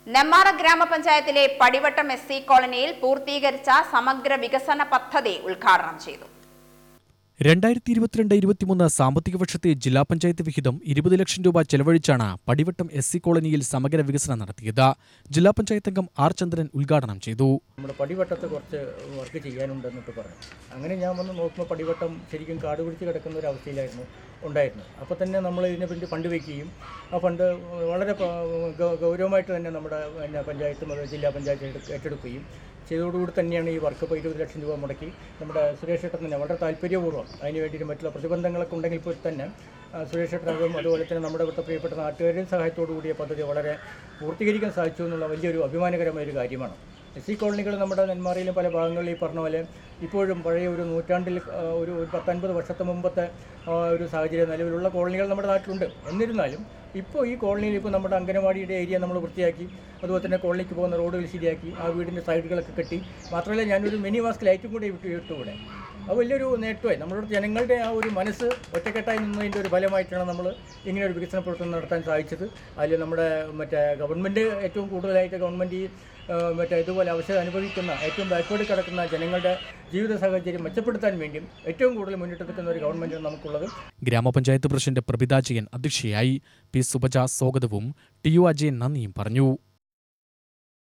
നെമ്മാറ ഗ്രാമപഞ്ചായത്തിലെ പടിവട്ടം S C കോളനിയിൽ പൂർത്തീകരിച്ച സമഗ്ര വികസന പദ്ധതി ഉദ്ഘാടനം ചെയ്തു. 2022-23 സാമ്പത്തിക വർഷത്തെ ജില്ലാ പഞ്ചായത്ത് വിഹിതം 20 ലക്ഷം രൂപ ചെലവഴിച്ചാണ് പടിവട്ടം എസ് സി കോളനിയിൽ സമഗ്ര വികസനം നടത്തിയത്. ജില്ലാ പഞ്ചായത്ത് അംഗം ആർ ചന്ദ്രൻ ഉദ്ഘാടനം ചെയ്തു. നമ്മുടെ പടിവട്ടത്ത് കുറച്ച് വർക്ക് ചെയ്യാനുണ്ടെന്നിട്ട് പറഞ്ഞു. അങ്ങനെ ഞാൻ വന്ന് നോക്കുമ്പോൾ പടിവട്ടം ശരിക്കും കാട് പിടിച്ച് കിടക്കുന്ന ഒരു അവസ്ഥയിലായിരുന്നു ഉണ്ടായിരുന്നത്. അപ്പോൾ തന്നെ നമ്മൾ ഇതിനെപ്പറ്റി ഫണ്ട് വയ്ക്കുകയും ആ ഫണ്ട് വളരെ ഗൗരവമായിട്ട് തന്നെ നമ്മുടെ പഞ്ചായത്തും ജില്ലാ പഞ്ചായത്ത് ഏറ്റെടുക്കുകയും ചെയ്തതോടുകൂടി തന്നെയാണ് ഈ വർക്ക് ഇപ്പോൾ 20 ലക്ഷം രൂപ മുടക്കി നമ്മുടെ സുരേഷ് ഏട്ടൻ തന്നെ വളരെ താല്പര്യപൂർവ്വം അതിന് വേണ്ടിയിട്ട് മറ്റുള്ള പ്രതിബന്ധങ്ങളൊക്കെ ഉണ്ടെങ്കിൽ പോലും തന്നെ സുരേഷ് ഏട്ടനും അതുപോലെ തന്നെ നമ്മുടെ ഇവിടുത്തെ പ്രിയപ്പെട്ട നാട്ടുകാരുടെ സഹായത്തോടു കൂടിയ പദ്ധതി വളരെ പൂർത്തീകരിക്കാൻ സാധിച്ചു എന്നുള്ള വലിയൊരു അഭിമാനകരമായൊരു കാര്യമാണ്. എസ് സി കോളനികൾ നമ്മുടെ നെന്മാറയിലും പല ഭാഗങ്ങളിൽ ഈ പറഞ്ഞ പോലെ ഇപ്പോഴും പഴയ ഒരു നൂറ്റാണ്ടിൽ ഒരു 10-50 വർഷത്തെ മുമ്പത്തെ ഒരു സാഹചര്യം നിലവിലുള്ള കോളനികൾ നമ്മുടെ നാട്ടിലുണ്ട്. എന്നിരുന്നാലും ഇപ്പോൾ ഈ കോളനിയിൽ ഇപ്പോൾ നമ്മുടെ അംഗനവാടിയുടെ ഏരിയ നമ്മൾ വൃത്തിയാക്കി, അതുപോലെ തന്നെ കോളനിക്ക് പോകുന്ന റോഡുകൾ ശരിയാക്കി, ആ വീടിൻ്റെ സൈഡുകളൊക്കെ കെട്ടി, മാത്രമല്ല ഞാനൊരു മിനി മാസ്ക് ലൈറ്റും കൂടി ഇട്ടുകൂടെ. അത് വലിയൊരു നേട്ടമായി. നമ്മുടെ ജനങ്ങളുടെ ആ ഒരു മനസ്സ് ഒറ്റക്കെട്ടായി നിന്നതിൻ്റെ ഒരു ഫലമായിട്ടാണ് നമ്മൾ ഇങ്ങനെ ഒരു വികസന പ്രവർത്തനം നടത്താൻ സാധിച്ചത്. അതിൽ നമ്മുടെ ഗവൺമെൻറ് ഏറ്റവും കൂടുതലായിട്ട് ഗവൺമെൻറ് ഇതുപോലെ അവസരം അനുഭവിക്കുന്ന ഏറ്റവും ബാക്ക്വേർഡ് കിടക്കുന്ന ജനങ്ങളുടെ ജീവിത സാഹചര്യം മെച്ചപ്പെടുത്താൻ വേണ്ടിയും ഏറ്റവും കൂടുതൽ മുന്നിട്ട് നിൽക്കുന്ന ഒരു ഗവൺമെൻറ്റാണ് നമുക്കുള്ളത്. ഗ്രാമപഞ്ചായത്ത് പ്രസിഡന്റ് പ്രഭിത ജയൻ അധ്യക്ഷയായി. പി സുബജ സ്വാഗതവും ടി യു അജയൻ നന്ദിയും പറഞ്ഞു.